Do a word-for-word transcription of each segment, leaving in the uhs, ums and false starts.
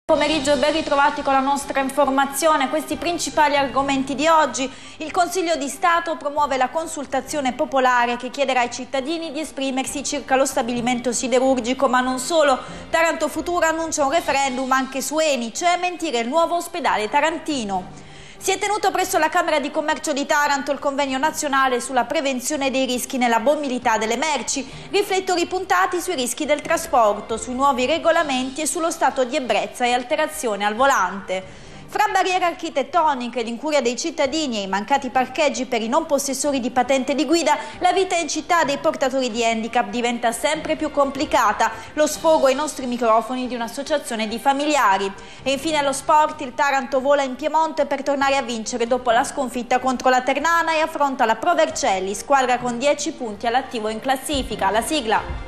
Pomeriggio e ben ritrovati con la nostra informazione. Questi principali argomenti di oggi. Il Consiglio di Stato promuove la consultazione popolare che chiederà ai cittadini di esprimersi circa lo stabilimento siderurgico, ma non solo. Taranto Futura annuncia un referendum anche su Eni, Cementir e il nuovo ospedale tarantino. Si è tenuto presso la Camera di Commercio di Taranto il convegno nazionale sulla prevenzione dei rischi nella mobilità delle merci, riflettori puntati sui rischi del trasporto, sui nuovi regolamenti e sullo stato di ebbrezza e alterazione al volante. Fra barriere architettoniche, l'incuria dei cittadini e i mancati parcheggi per i non possessori di patente di guida, la vita in città dei portatori di handicap diventa sempre più complicata. Lo sfogo ai nostri microfoni di un'associazione di familiari. E infine allo sport, il Taranto vola in Piemonte per tornare a vincere dopo la sconfitta contro la Ternana e affronta la Pro Vercelli, squadra con dieci punti all'attivo in classifica. La sigla.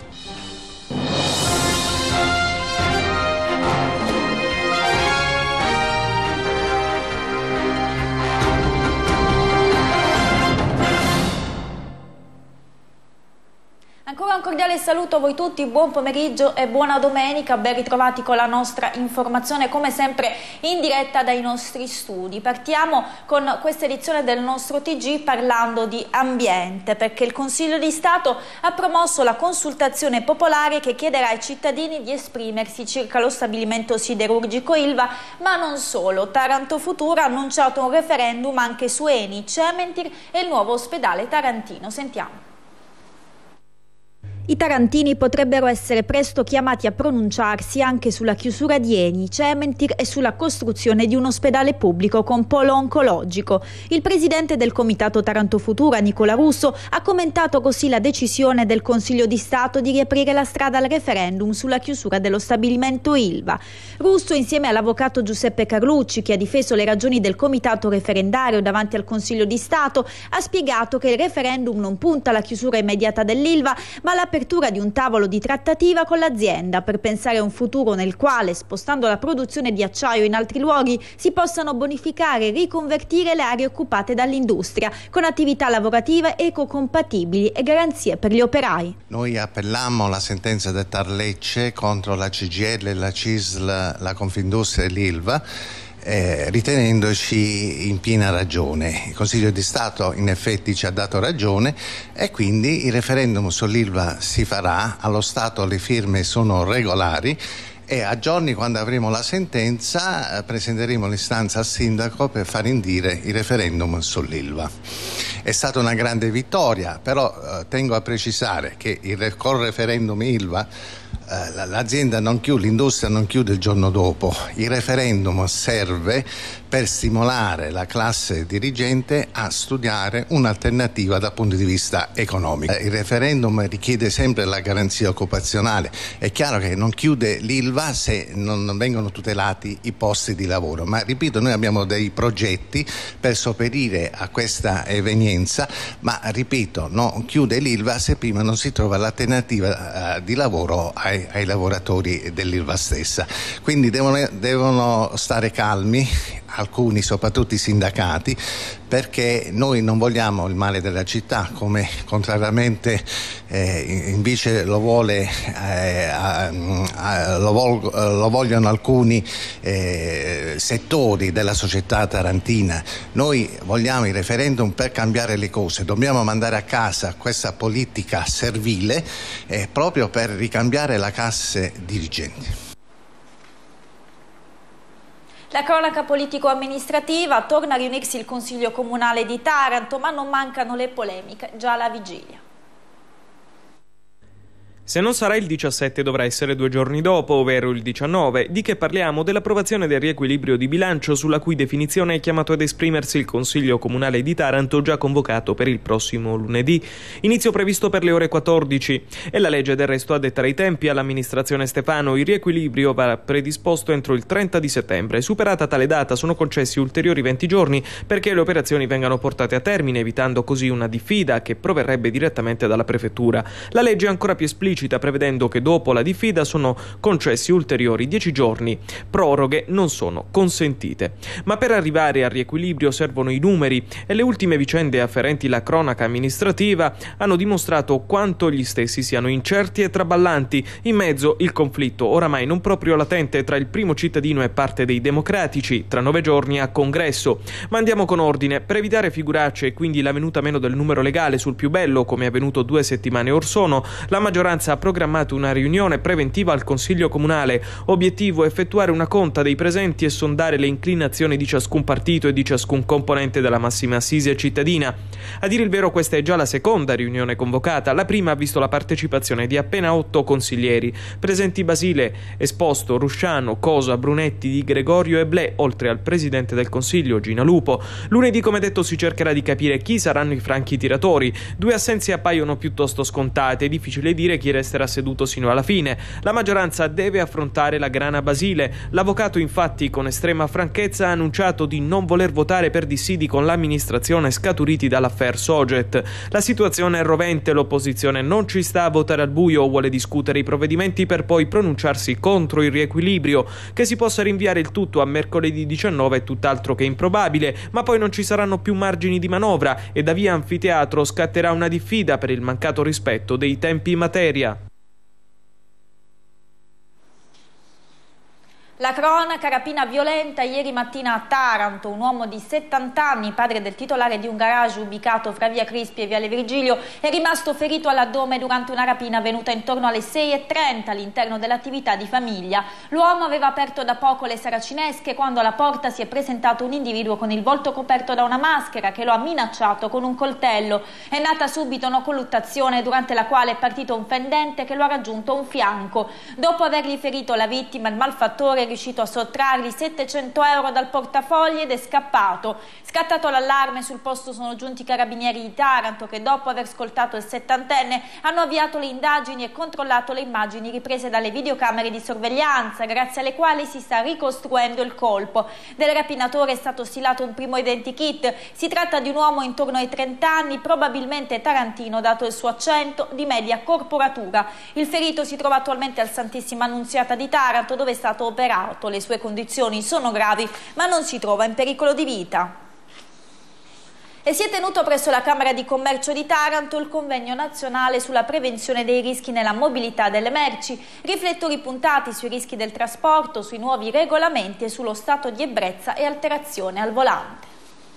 Ancora un cordiale saluto a voi tutti, buon pomeriggio e buona domenica, ben ritrovati con la nostra informazione come sempre in diretta dai nostri studi. Partiamo con questa edizione del nostro T G parlando di ambiente, perché il Consiglio di Stato ha promosso la consultazione popolare che chiederà ai cittadini di esprimersi circa lo stabilimento siderurgico Ilva, ma non solo. Taranto Futura ha annunciato un referendum anche su Eni, Cementir e il nuovo ospedale tarantino. Sentiamo. I tarantini potrebbero essere presto chiamati a pronunciarsi anche sulla chiusura di Eni, Cementir e sulla costruzione di un ospedale pubblico con polo oncologico. Il presidente del Comitato Taranto Futura, Nicola Russo, ha commentato così la decisione del Consiglio di Stato di riaprire la strada al referendum sulla chiusura dello stabilimento Ilva. Russo, insieme all'avvocato Giuseppe Carlucci, che ha difeso le ragioni del Comitato referendario davanti al Consiglio di Stato, ha spiegato che il referendum non punta alla chiusura immediata dell'Ilva, ma alla apertura di un tavolo di trattativa con l'azienda per pensare a un futuro nel quale, spostando la produzione di acciaio in altri luoghi, si possano bonificare e riconvertire le aree occupate dall'industria con attività lavorative ecocompatibili e garanzie per gli operai. Noi appellammo la sentenza del Tar Lecce contro la C G I L, la C I S L, la Confindustria e l'Ilva, Eh, ritenendoci in piena ragione. Il Consiglio di Stato in effetti ci ha dato ragione e quindi il referendum sull'Ilva si farà. Allo Stato le firme sono regolari e a giorni, quando avremo la sentenza, eh, presenteremo l'istanza al sindaco per far indire il referendum sull'Ilva. È stata una grande vittoria, però eh, tengo a precisare che il, col referendum Ilva eh, l'azienda non chiude, l'industria non chiude il giorno dopo. Il referendum serve per stimolare la classe dirigente a studiare un'alternativa dal punto di vista economico. Il referendum richiede sempre la garanzia occupazionale. È chiaro che non chiude l'Ilva se non vengono tutelati i posti di lavoro, ma ripeto, noi abbiamo dei progetti per sopperire a questa evenienza, ma ripeto, non chiude l'Ilva se prima non si trova l'alternativa uh, di lavoro ai, ai lavoratori dell'Ilva stessa. Quindi devono, devono stare calmi alcuni, soprattutto i sindacati, perché noi non vogliamo il male della città, come contrariamente eh, invece lo, vuole, eh, a, a, lo, vol, lo vogliono alcuni eh, settori della società tarantina. Noi vogliamo il referendum per cambiare le cose, dobbiamo mandare a casa questa politica servile eh, proprio per ricambiare la classe dirigente. La cronaca politico-amministrativa, torna a riunirsi il Consiglio Comunale di Taranto, ma non mancano le polemiche, già alla vigilia. Se non sarà il diciassette dovrà essere due giorni dopo, ovvero il diciannove. Di che parliamo? Dell'approvazione del riequilibrio di bilancio, sulla cui definizione è chiamato ad esprimersi il Consiglio Comunale di Taranto, già convocato per il prossimo lunedì. Inizio previsto per le ore quattordici. E la legge del resto addetta i tempi all'amministrazione Stefano. Il riequilibrio va predisposto entro il trenta di settembre. Superata tale data sono concessi ulteriori venti giorni perché le operazioni vengano portate a termine, evitando così una diffida che proverrebbe direttamente dalla prefettura. La legge è ancora più esplicita esplicita prevedendo che dopo la diffida sono concessi ulteriori dieci giorni. Proroghe non sono consentite. Ma per arrivare al riequilibrio servono i numeri e le ultime vicende afferenti la cronaca amministrativa hanno dimostrato quanto gli stessi siano incerti e traballanti. In mezzo il conflitto oramai non proprio latente tra il primo cittadino e parte dei democratici, tra nove giorni a congresso. Ma andiamo con ordine. Per evitare figuracce e quindi la venuta meno del numero legale sul più bello, come è avvenuto due settimane or sono, la maggioranza ha programmato una riunione preventiva al Consiglio Comunale. Obiettivo: effettuare una conta dei presenti e sondare le inclinazioni di ciascun partito e di ciascun componente della massima assise cittadina. A dire il vero, questa è già la seconda riunione convocata. La prima ha visto la partecipazione di appena otto consiglieri. Presenti Basile, Esposto, Rusciano, Cosa, Brunetti, Di Gregorio e Blè, oltre al Presidente del Consiglio Gina Lupo. Lunedì, come detto, si cercherà di capire chi saranno i franchi tiratori. Due assenze appaiono piuttosto scontate, è difficile dire chi resterà seduto sino alla fine. La maggioranza deve affrontare la grana Basile. L'avvocato, infatti, con estrema franchezza ha annunciato di non voler votare per dissidi con l'amministrazione scaturiti dall'affair Soget. La situazione è rovente, l'opposizione non ci sta a votare al buio, vuole discutere i provvedimenti per poi pronunciarsi contro il riequilibrio. Che si possa rinviare il tutto a mercoledì diciannove è tutt'altro che improbabile, ma poi non ci saranno più margini di manovra e da via Anfiteatro scatterà una diffida per il mancato rispetto dei tempi in materia. La cronaca: rapina violenta ieri mattina a Taranto. Un uomo di settanta anni, padre del titolare di un garage ubicato fra via Crispi e viale Virgilio, è rimasto ferito all'addome durante una rapina avvenuta intorno alle sei e trenta all'interno dell'attività di famiglia. L'uomo aveva aperto da poco le saracinesche quando alla porta si è presentato un individuo con il volto coperto da una maschera che lo ha minacciato con un coltello. È nata subito una colluttazione durante la quale è partito un fendente che lo ha raggiunto a un fianco. Dopo avergli ferito la vittima, il malfattore è riuscito a sottrargli settecento euro dal portafogli ed è scappato. Scattato l'allarme, sul posto sono giunti i carabinieri di Taranto che, dopo aver ascoltato il settantenne, hanno avviato le indagini e controllato le immagini riprese dalle videocamere di sorveglianza, grazie alle quali si sta ricostruendo il colpo. Del rapinatore è stato stilato un primo identikit. Si tratta di un uomo intorno ai trenta anni, probabilmente tarantino dato il suo accento, di media corporatura. Il ferito si trova attualmente al Santissima Annunziata di Taranto, dove è stato operato. Le sue condizioni sono gravi, ma non si trova in pericolo di vita. E si è tenuto presso la Camera di Commercio di Taranto il convegno nazionale sulla prevenzione dei rischi nella mobilità delle merci, riflettori puntati sui rischi del trasporto, sui nuovi regolamenti e sullo stato di ebbrezza e alterazione al volante.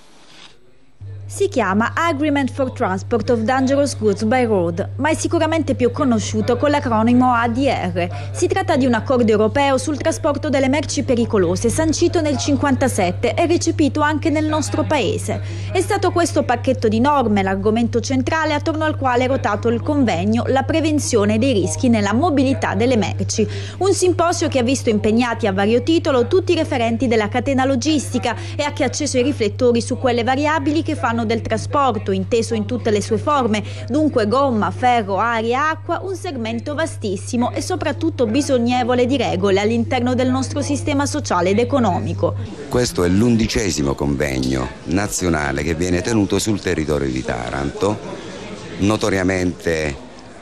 Si chiama Agreement for Transport of Dangerous Goods by Road, ma è sicuramente più conosciuto con l'acronimo A D R. Si tratta di un accordo europeo sul trasporto delle merci pericolose, sancito nel cinquantasette e recepito anche nel nostro paese. È stato questo pacchetto di norme l'argomento centrale attorno al quale è rotato il convegno La prevenzione dei rischi nella mobilità delle merci, un simposio che ha visto impegnati a vario titolo tutti i referenti della catena logistica e ha che acceso i riflettori su quelle variabili che fanno del trasporto, inteso in tutte le sue forme, dunque gomma, ferro, aria, acqua, un segmento vastissimo e soprattutto bisognevole di regole all'interno del nostro sistema sociale ed economico. Questo è l'undicesimo convegno nazionale che viene tenuto sul territorio di Taranto, notoriamente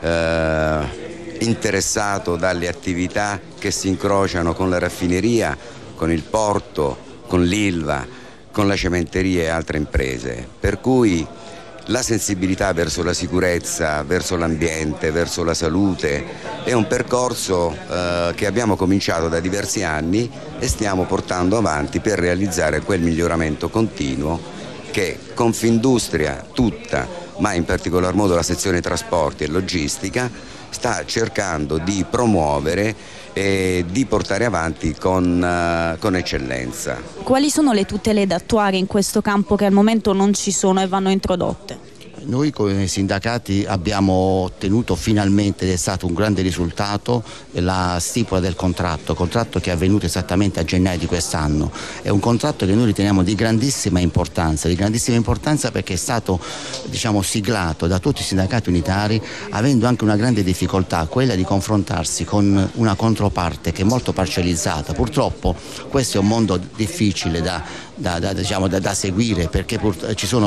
eh, interessato dalle attività che si incrociano con la raffineria, con il porto, con l'Ilva, con la cementeria e altre imprese, per cui la sensibilità verso la sicurezza, verso l'ambiente, verso la salute è un percorso eh, che abbiamo cominciato da diversi anni e stiamo portando avanti per realizzare quel miglioramento continuo che Confindustria tutta, ma in particolar modo la sezione trasporti e logistica, sta cercando di promuovere e di portare avanti con, uh, con eccellenza. Quali sono le tutele da attuare in questo campo che al momento non ci sono e vanno introdotte? Noi come sindacati abbiamo ottenuto finalmente, ed è stato un grande risultato, la stipula del contratto, contratto che è avvenuto esattamente a gennaio di quest'anno. È un contratto che noi riteniamo di grandissima importanza, di grandissima importanza perché è stato, diciamo, siglato da tutti i sindacati unitari, avendo anche una grande difficoltà, quella di confrontarsi con una controparte che è molto parcellizzata. Purtroppo questo è un mondo difficile da, da, da, diciamo, da, da seguire, perché pur, ci sono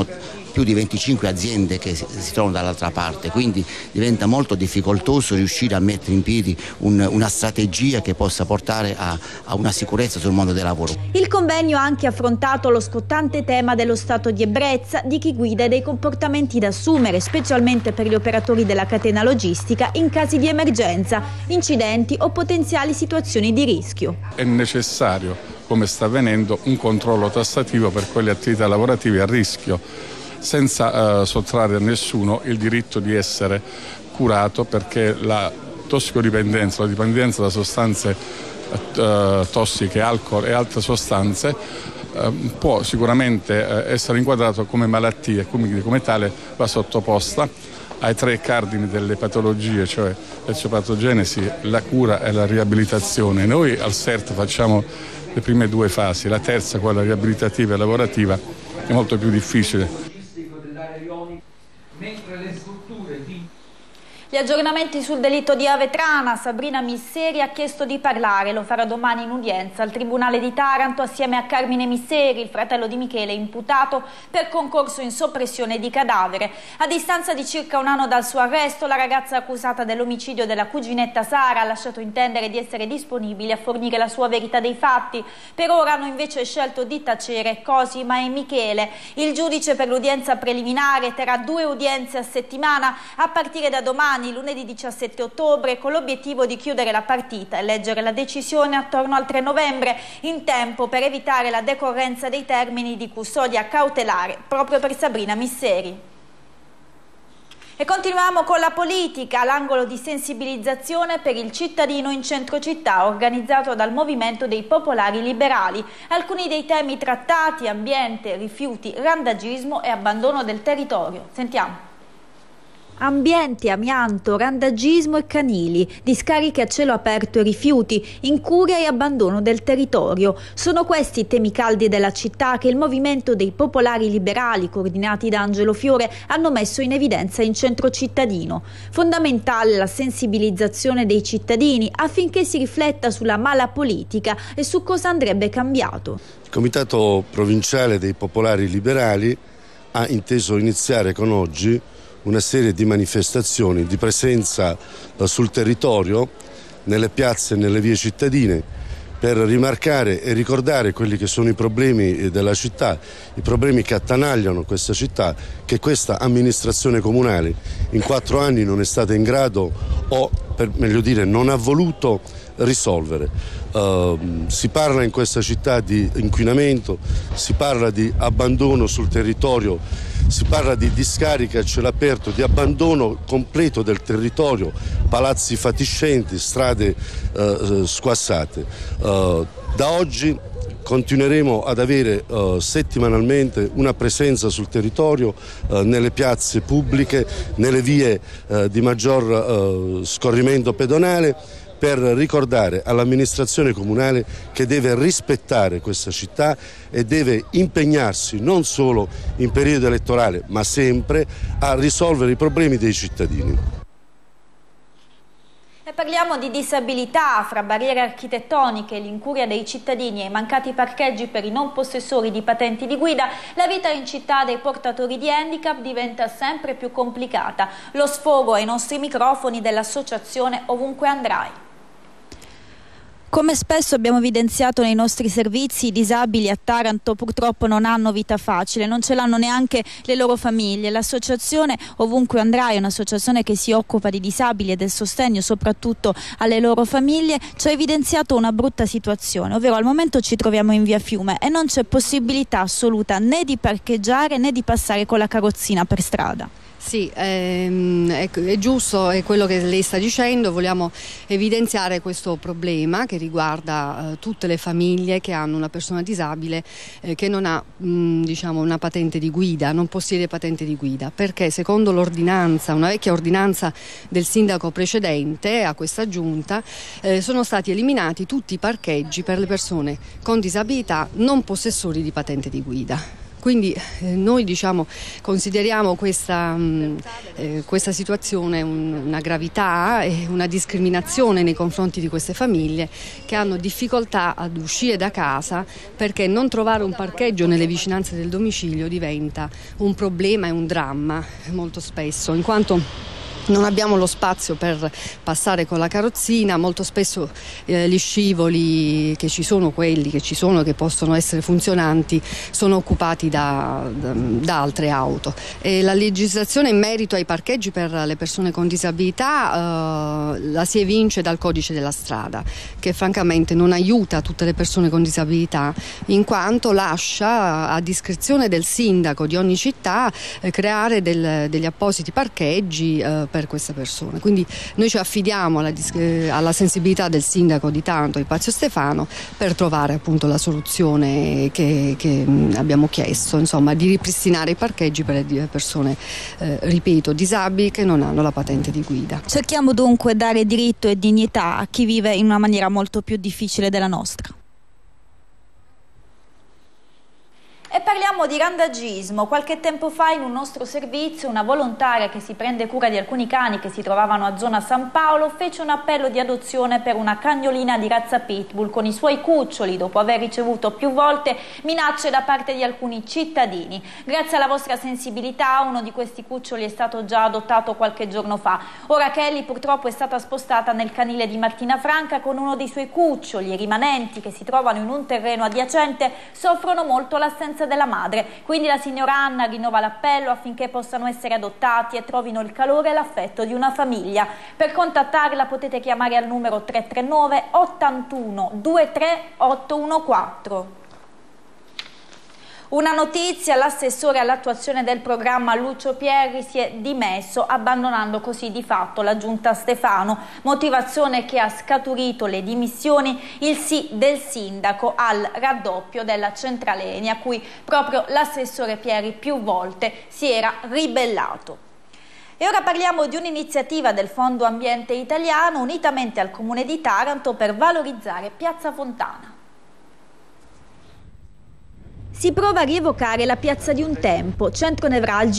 più di venticinque aziende che si, si trovano dall'altra parte, quindi diventa molto difficoltoso riuscire a mettere in piedi un, una strategia che possa portare a, a una sicurezza sul mondo del lavoro. Il convegno ha anche affrontato lo scottante tema dello stato di ebbrezza di chi guida e dei comportamenti da assumere, specialmente per gli operatori della catena logistica in casi di emergenza, incidenti o potenziali situazioni di rischio. È necessario, come sta avvenendo, un controllo tassativo per quelle attività lavorative a rischio, senza eh, sottrarre a nessuno il diritto di essere curato, perché la tossicodipendenza, la dipendenza da sostanze eh, tossiche, alcol e altre sostanze eh, può sicuramente eh, essere inquadrato come malattia e quindi come tale va sottoposta ai tre cardini delle patologie, cioè l'eziopatogenesi, la cura e la riabilitazione. Noi al S E R T facciamo le prime due fasi, la terza, quella riabilitativa e lavorativa, è molto più difficile. Mentre le strutture di Gli aggiornamenti sul delitto di Avetrana. Sabrina Misseri ha chiesto di parlare, lo farà domani in udienza al Tribunale di Taranto assieme a Carmine Misseri, il fratello di Michele, imputato per concorso in soppressione di cadavere. A distanza di circa un anno dal suo arresto, la ragazza accusata dell'omicidio della cuginetta Sara ha lasciato intendere di essere disponibile a fornire la sua verità dei fatti. Per ora hanno invece scelto di tacere Cosima e Michele. Il giudice per l'udienza preliminare terrà due udienze a settimana a partire da domani, lunedì diciassette ottobre, con l'obiettivo di chiudere la partita e leggere la decisione attorno al tre novembre, in tempo per evitare la decorrenza dei termini di custodia cautelare proprio per Sabrina Misseri. E continuiamo con la politica, l'angolo di sensibilizzazione per il cittadino in centro città organizzato dal Movimento dei Popolari Liberali. Alcuni dei temi trattati: ambiente, rifiuti, randagismo e abbandono del territorio. Sentiamo. Ambiente, amianto, randagismo e canili, discariche a cielo aperto e rifiuti, incuria e abbandono del territorio. Sono questi i temi caldi della città che il Movimento dei Popolari Liberali, coordinati da Angelo Fiore, hanno messo in evidenza in centro cittadino. Fondamentale la sensibilizzazione dei cittadini affinché si rifletta sulla mala politica e su cosa andrebbe cambiato. Il Comitato Provinciale dei Popolari Liberali ha inteso iniziare con oggi una serie di manifestazioni di presenza eh, sul territorio, nelle piazze e nelle vie cittadine, per rimarcare e ricordare quelli che sono i problemi eh, della città, i problemi che attanagliano questa città, che questa amministrazione comunale in quattro anni non è stata in grado, o per meglio dire non ha voluto risolvere. Uh, si parla in questa città di inquinamento, si parla di abbandono sul territorio, si parla di discariche a cielo aperto, di abbandono completo del territorio, palazzi fatiscenti, strade uh, squassate. Uh, da oggi continueremo ad avere uh, settimanalmente una presenza sul territorio, uh, nelle piazze pubbliche, nelle vie uh, di maggior uh, scorrimento pedonale, per ricordare all'amministrazione comunale che deve rispettare questa città e deve impegnarsi non solo in periodo elettorale ma sempre a risolvere i problemi dei cittadini. E parliamo di disabilità. Fra barriere architettoniche, l'incuria dei cittadini e i mancati parcheggi per i non possessori di patenti di guida, la vita in città dei portatori di handicap diventa sempre più complicata. Lo sfogo ai nostri microfoni dell'associazione Ovunque Andrai. Come spesso abbiamo evidenziato nei nostri servizi, i disabili a Taranto purtroppo non hanno vita facile, non ce l'hanno neanche le loro famiglie. L'associazione Ovunque Andrai, un'associazione che si occupa di disabili e del sostegno soprattutto alle loro famiglie, ci ha evidenziato una brutta situazione, ovvero al momento ci troviamo in via Fiume e non c'è possibilità assoluta né di parcheggiare né di passare con la carrozzina per strada. Sì, ehm, è, è giusto, è quello che lei sta dicendo. Vogliamo evidenziare questo problema che riguarda eh, tutte le famiglie che hanno una persona disabile eh, che non ha mh, diciamo una patente di guida, non possiede patente di guida, perché secondo l'ordinanza, una vecchia ordinanza del sindaco precedente a questa giunta, eh, sono stati eliminati tutti i parcheggi per le persone con disabilità non possessori di patente di guida. Quindi eh, noi diciamo, consideriamo questa, mh, eh, questa situazione un, una gravità e una discriminazione nei confronti di queste famiglie che hanno difficoltà ad uscire da casa perché non trovare un parcheggio nelle vicinanze del domicilio diventa un problema e un dramma molto spesso, in quanto non abbiamo lo spazio per passare con la carrozzina, molto spesso eh, gli scivoli che ci sono, quelli che ci sono, che possono essere funzionanti, sono occupati da, da, da altre auto. E la legislazione in merito ai parcheggi per le persone con disabilità eh, la si evince dal codice della strada, che francamente non aiuta tutte le persone con disabilità, in quanto lascia a discrezione del sindaco di ogni città eh, creare del, degli appositi parcheggi eh, per queste persone. Quindi noi ci affidiamo alla, alla sensibilità del sindaco di Taranto, Ipazio Stefano, per trovare appunto la soluzione che, che abbiamo chiesto, insomma, di ripristinare i parcheggi per le persone, eh, ripeto, disabili che non hanno la patente di guida. Cerchiamo dunque di dare diritto e dignità a chi vive in una maniera molto più difficile della nostra. E parliamo di randagismo. Qualche tempo fa in un nostro servizio una volontaria che si prende cura di alcuni cani che si trovavano a zona San Paolo fece un appello di adozione per una cagnolina di razza pitbull con i suoi cuccioli dopo aver ricevuto più volte minacce da parte di alcuni cittadini. Grazie alla vostra sensibilità uno di questi cuccioli è stato già adottato qualche giorno fa. Ora Kelly purtroppo è stata spostata nel canile di Martina Franca con uno dei suoi cuccioli. I rimanenti che si trovano in un terreno adiacente soffrono molto l'assenza della madre, quindi la signora Anna rinnova l'appello affinché possano essere adottati e trovino il calore e l'affetto di una famiglia. Per contattarla potete chiamare al numero tre tre nove ottantuno ventitré ottocentoquarantquattro. Una notizia: l'assessore all'attuazione del programma Lucio Pierri si è dimesso, abbandonando così di fatto la giunta Stefano, motivazione che ha scaturito le dimissioni, il sì del sindaco al raddoppio della centrale Eni, a cui proprio l'assessore Pierri più volte si era ribellato. E ora parliamo di un'iniziativa del Fondo Ambiente Italiano unitamente al Comune di Taranto per valorizzare Piazza Fontana. Si prova a rievocare la piazza di un tempo, centro nevralgico.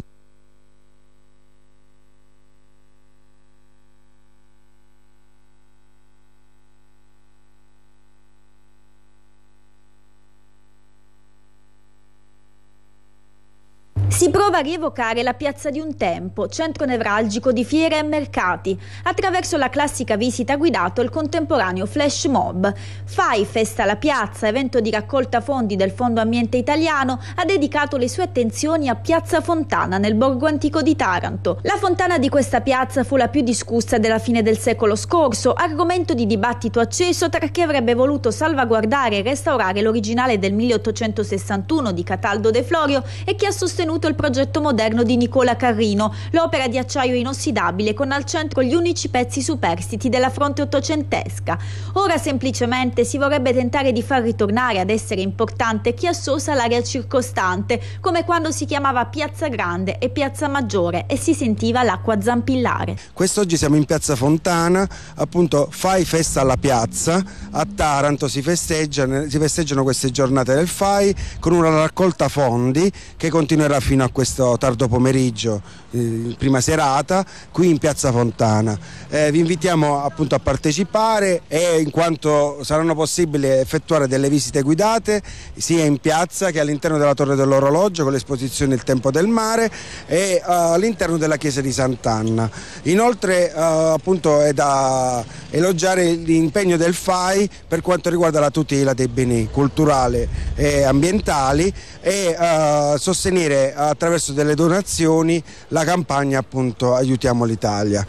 Si prova a rievocare la piazza di un tempo, centro nevralgico di fiere e mercati, attraverso la classica visita guidata e il contemporaneo flash mob. Fai Festa alla Piazza, evento di raccolta fondi del Fondo Ambiente Italiano, ha dedicato le sue attenzioni a Piazza Fontana nel borgo antico di Taranto. La fontana di questa piazza fu la più discussa della fine del secolo scorso, argomento di dibattito acceso tra chi avrebbe voluto salvaguardare e restaurare l'originale del milleottocentosessantuno di Cataldo De Florio e chi ha sostenuto il progetto moderno di Nicola Carrino, l'opera di acciaio inossidabile con al centro gli unici pezzi superstiti della fronte ottocentesca. Ora semplicemente si vorrebbe tentare di far ritornare ad essere importante chi associa l'area circostante, come quando si chiamava Piazza Grande e Piazza Maggiore e si sentiva l'acqua zampillare. Quest'oggi siamo in Piazza Fontana, appunto Fai Festa alla Piazza, a Taranto si festeggiano, si festeggiano queste giornate del Fai con una raccolta fondi che continuerà fino a questo tardo pomeriggio, eh, prima serata, qui in Piazza Fontana. Eh, vi invitiamo appunto a partecipare e in quanto saranno possibili effettuare delle visite guidate sia in piazza che all'interno della Torre dell'Orologio con l'esposizione Il Tempo del Mare e uh, all'interno della chiesa di Sant'Anna. Inoltre uh, appunto è da elogiare l'impegno del Fai per quanto riguarda la tutela dei beni culturali e ambientali e uh, sostenere attraverso delle donazioni la campagna appunto Aiutiamo l'Italia.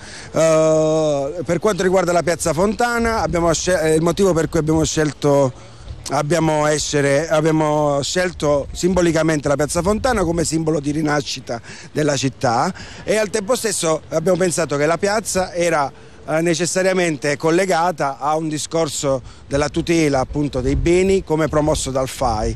Uh, per quanto riguarda la Piazza Fontana, abbiamo il motivo per cui abbiamo scelto Abbiamo, essere, abbiamo scelto simbolicamente la Piazza Fontana come simbolo di rinascita della città e al tempo stesso abbiamo pensato che la piazza era eh, necessariamente collegata a un discorso della tutela appunto dei beni come promosso dal Fai.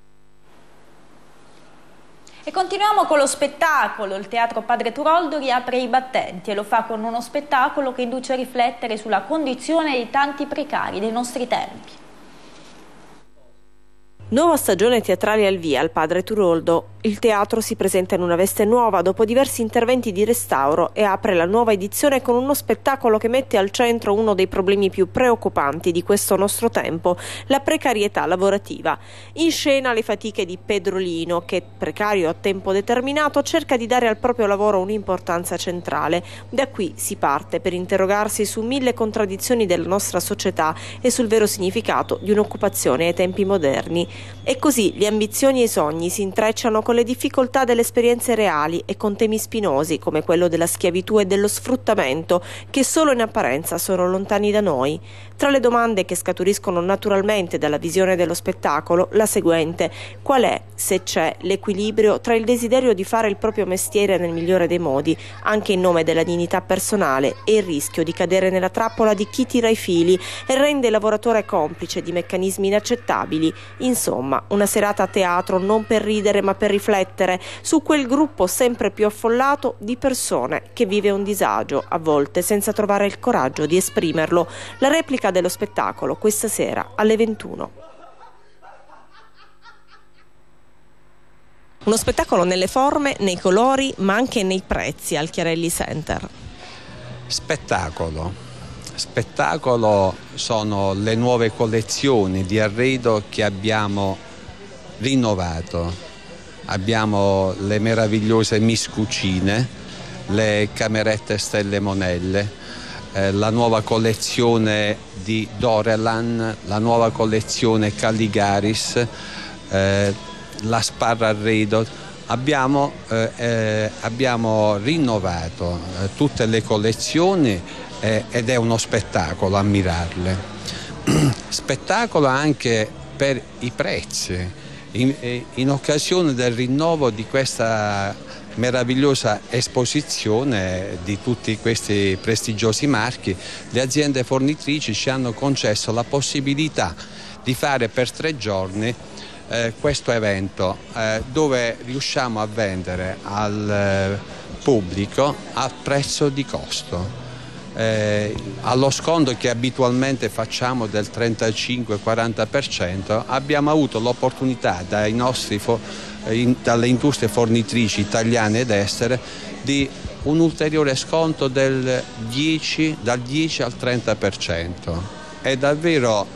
E continuiamo con lo spettacolo. Il Teatro Padre Turoldo riapre i battenti e lo fa con uno spettacolo che induce a riflettere sulla condizione di tanti precari dei nostri tempi. Nuova stagione teatrale al via al Padre Turoldo. il teatro si presenta in una veste nuova dopo diversi interventi di restauro e apre la nuova edizione con uno spettacolo che mette al centro uno dei problemi più preoccupanti di questo nostro tempo, la precarietà lavorativa. In scena le fatiche di Pedro Lino, che, precario a tempo determinato, cerca di dare al proprio lavoro un'importanza centrale. Da qui si parte per interrogarsi su mille contraddizioni della nostra società e sul vero significato di un'occupazione ai tempi moderni. E così le ambizioni e i sogni si intrecciano con le difficoltà delle esperienze reali e con temi spinosi come quello della schiavitù e dello sfruttamento, che solo in apparenza sono lontani da noi. Tra le domande che scaturiscono naturalmente dalla visione dello spettacolo, la seguente: qual è, se c'è, l'equilibrio tra il desiderio di fare il proprio mestiere nel migliore dei modi, anche in nome della dignità personale, e il rischio di cadere nella trappola di chi tira i fili e rende il lavoratore complice di meccanismi inaccettabili? Insomma, una serata a teatro non per ridere ma per riflettere su quel gruppo sempre più affollato di persone che vive un disagio, a volte senza trovare il coraggio di esprimerlo. La replica dello spettacolo questa sera alle ventuno. Uno spettacolo nelle forme, nei colori, ma anche nei prezzi al Chiarelli Center. Spettacolo. Spettacolo sono le nuove collezioni di arredo che abbiamo rinnovato. Abbiamo le meravigliose Miss Cucine, le camerette Stelle Monelle, eh, la nuova collezione di Dorelan, la nuova collezione Calligaris, eh, la Sparra Arredo. Abbiamo, eh, eh, abbiamo rinnovato eh, tutte le collezioni eh, ed è uno spettacolo ammirarle. Spettacolo anche per i prezzi. In, in occasione del rinnovo di questa meravigliosa esposizione di tutti questi prestigiosi marchi, le aziende fornitrici ci hanno concesso la possibilità di fare per tre giorni eh, questo evento eh, dove riusciamo a vendere al eh, pubblico a prezzo di costo. Eh, allo sconto che abitualmente facciamo del trentacinque quaranta per cento abbiamo avuto l'opportunità dai nostri in, dalle industrie fornitrici italiane ed estere di un ulteriore sconto del dieci, dal dieci al trenta per cento. È davvero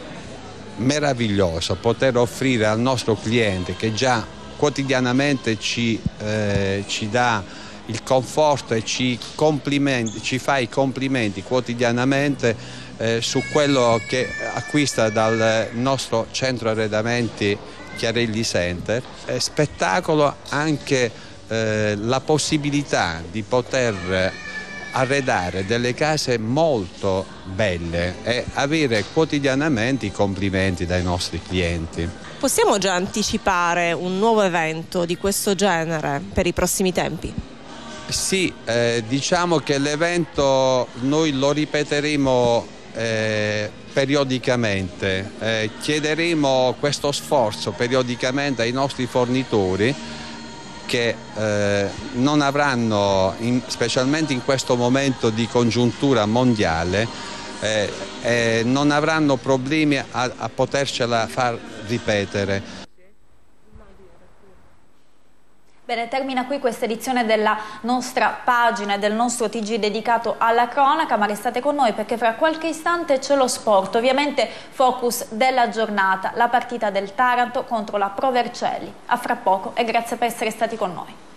meraviglioso poter offrire al nostro cliente, che già quotidianamente ci, eh, ci dà il conforto e ci, ci fa i complimenti quotidianamente eh, su quello che acquista dal nostro centro arredamenti Chiarelli Center. È spettacolo anche eh, la possibilità di poter arredare delle case molto belle e avere quotidianamente i complimenti dai nostri clienti. Possiamo già anticipare un nuovo evento di questo genere per i prossimi tempi? Sì, eh, diciamo che l'evento noi lo ripeteremo eh, periodicamente, eh, chiederemo questo sforzo periodicamente ai nostri fornitori che eh, non avranno, in, specialmente in questo momento di congiuntura mondiale, eh, eh, non avranno problemi a, a potercela far ripetere. Bene, termina qui questa edizione della nostra pagina e del nostro T G dedicato alla cronaca, ma restate con noi perché fra qualche istante c'è lo sport, ovviamente focus della giornata, la partita del Taranto contro la Pro Vercelli. A fra poco e grazie per essere stati con noi.